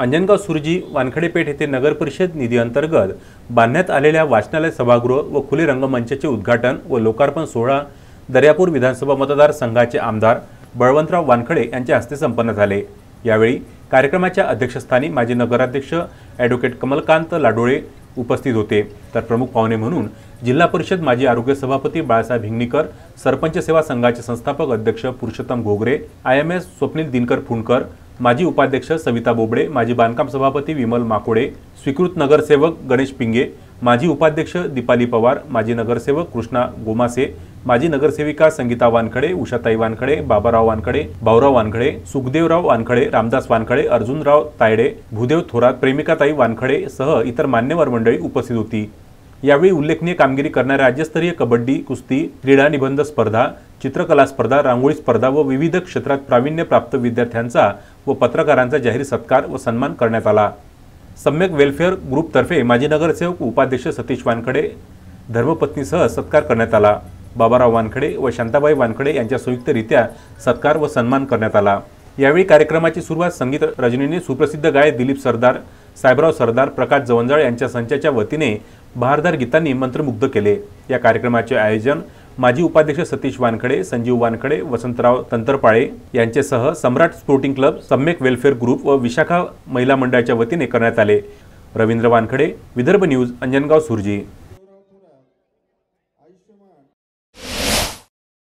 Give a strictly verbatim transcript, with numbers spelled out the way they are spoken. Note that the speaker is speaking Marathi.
अंजनगाव सुरजी वानखडेपेठ येथे नगर परिषद निधी अंतर्गत बांधण्यात आलेल्या वाचनालय सभागृह व खुले रंगमंचाचे उद्घाटन व लोकार्पण सोहळा दर्यापूर विधानसभा मतदारसंघाचे आमदार बळवंतराव वानखडे यांच्या हस्ते संपन्न झाले। यावेळी कार्यक्रमाच्या अध्यक्षस्थानी माजी नगराध्यक्ष ॲडव्होकेट कमलकांत लाडोळे उपस्थित होते, तर प्रमुख पाहुणे म्हणून जिल्हा परिषद माजी आरोग्य सभापती बाळासाहेब हिंगणीकर, सरपंच सेवा संघाचे संस्थापक अध्यक्ष Purushottam Ghogre, I M S Swapnil Dinkar Phundkar, माजी उपाध्यक्ष सविता बोबडे, माजी बांधकाम सभापती विमल माकोडे, स्वीकृत नगरसेवक गणेश पिंगे, माजी उपाध्यक्ष दीपाली पवार, माजी नगरसेवक कृष्णा गोमासे, माजी नगरसेविका संगीता वानखडे, उषाताई वानखडे, बाबाराव वानखडे, भाऊराव वानखडे, सुखदेवराव वानखडे, रामदास वानखडे, अर्जुनराव तायडे, भूदेव थोरात, प्रेमिकाताई वानखडे सह इतर मान्यवर मंडळी उपस्थित होती। यावेळी उल्लेखनीय कामगिरी करणाऱ्या राज्यस्तरीय कबड्डी, कुस्ती, क्रीडा निबंध स्पर्धा, चित्रकला स्पर्धा, रांगोळी स्पर्धा व विविध क्षेत्रात प्रावीण्य प्राप्त विद्यार्थ्यांचा व पत्रकारांचा जाहीर सत्कार व सन्मान करण्यात आला। सम्यक वेलफेअर ग्रुपतर्फे माजी नगरसेवक उपाध्यक्ष सतीश वानखडे धर्मपत्नीसह सत्कार करण्यात आला। बाबाराव वानखडे व शांताबाई वानखडे यांच्या संयुक्तरित्या सत्कार व सन्मान करण्यात आला। यावेळी कार्यक्रमाची सुरुवात संगीत रजनीने सुप्रसिद्ध गायक दिलीप सरदार, साहेबराव सरदार, प्रकाश जवंजाळ यांच्या संचाच्या वतीने बहारदार गीतांनी मंत्रमुग्ध केले। या कार्यक्रमाचे आयोजन माजी उपाध्यक्ष सतीश वानखडे, संजीव वानखडे, वसंतराव तंतरपाळे यांच्यासह Samrat sporting club, Samyak welfare group व विशाखा महिला मंडळाच्या वतीने करण्यात आले। रवींद्र वानखडे, विदर्भ न्यूज, अंजनगाव सुरजी।